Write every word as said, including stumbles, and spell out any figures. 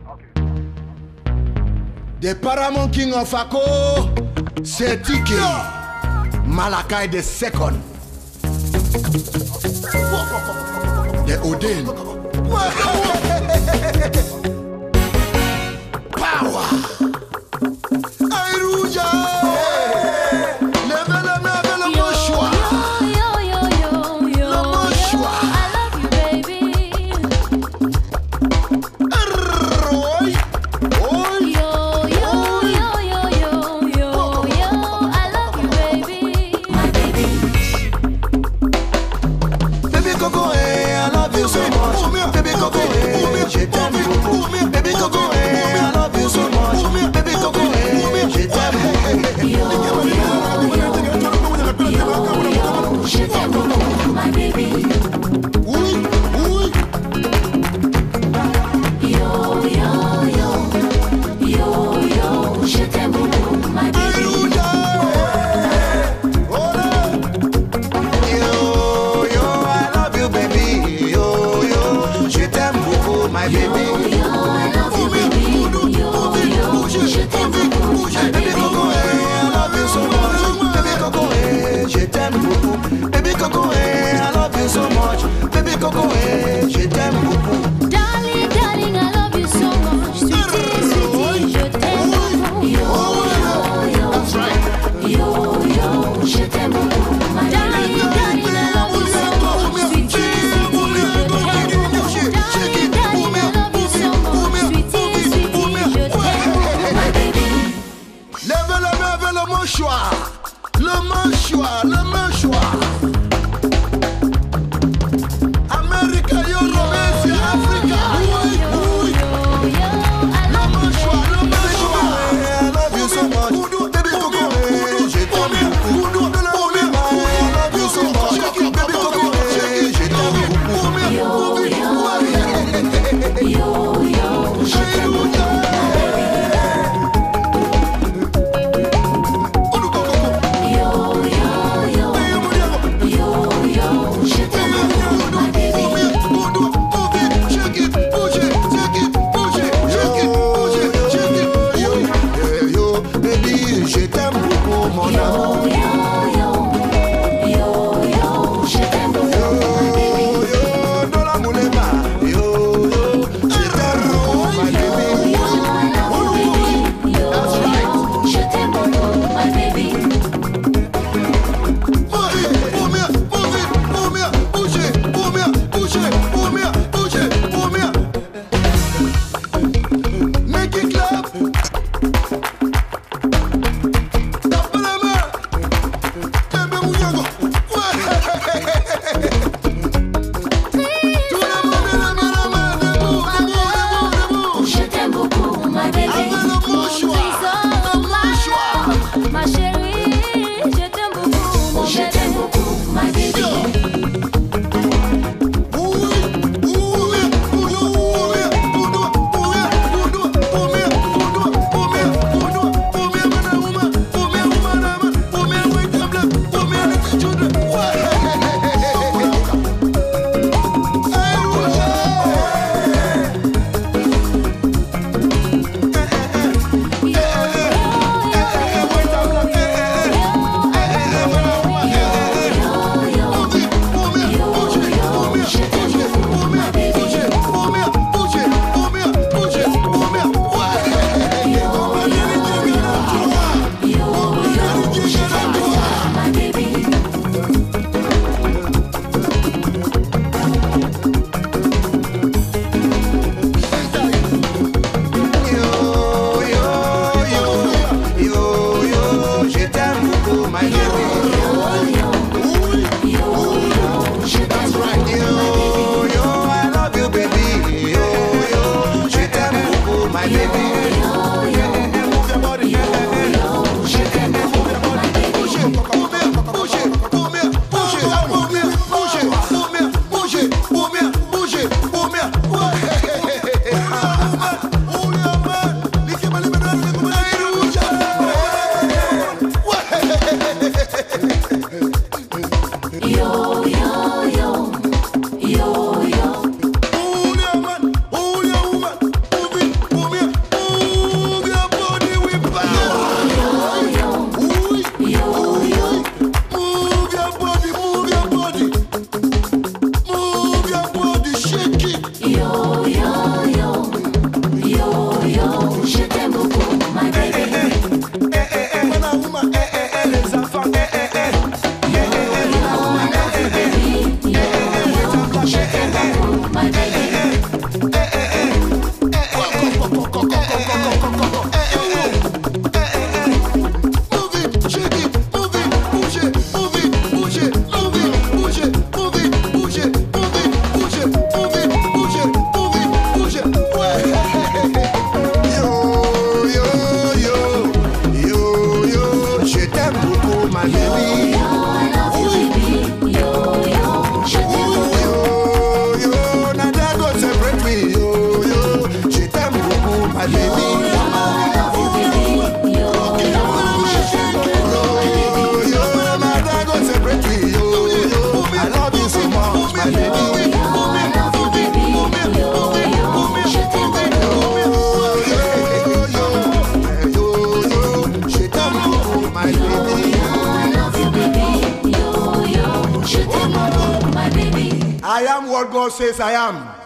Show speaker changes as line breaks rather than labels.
The Paramount King of Ako, c'est Tiki. Malakai the second. The Odin. Power. Airuja. Leve le meve le moshwa. Le moshwa.
Je t'aime beaucoup, baby Coco, I love you so much, baby Coco, je t'aime beaucoup. Yo, yo, yo, yo, je t'aime beaucoup, my baby.
Oui, oui.
Yo, yo, yo, yo, yo, je t'aime beaucoup, my baby. Yo, yo, I love you, baby. Yo, yo, je t'aime beaucoup, my baby. Baby Coco, I love you so much. Baby Coco, je t'aime beaucoup.
Darling, darling, I love you so much. Sweetie, sweetie, je t'aime beaucoup.
Yo, yo, yo, yo, yo, je t'aime beaucoup.
Darling, darling, I love you so much. Sweetie, sweetie, je t'aime beaucoup. Darling, darling, I love you so
I am what God says I am.